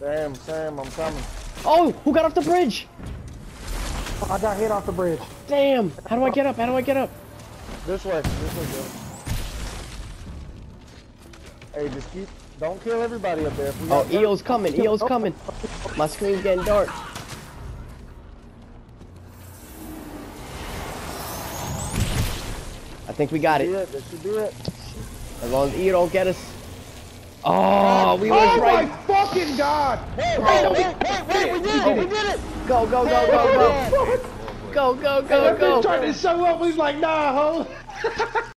Sam, I'm coming. Oh, who got off the bridge? I got hit off the bridge. Damn. How do I get up? How do I get up? This way, bro. Hey, just don't kill everybody up there. If we Oh, EO's coming. EO's coming. My screen's getting dark. I think we got it. That should be it. As long as EO don't get us. Oh, we was right. Oh my fucking god! Hey, we did it! We did it! Go, go, go, go, go. Go, go, go, That bitch go. tried to show up. He's like, nah, ho.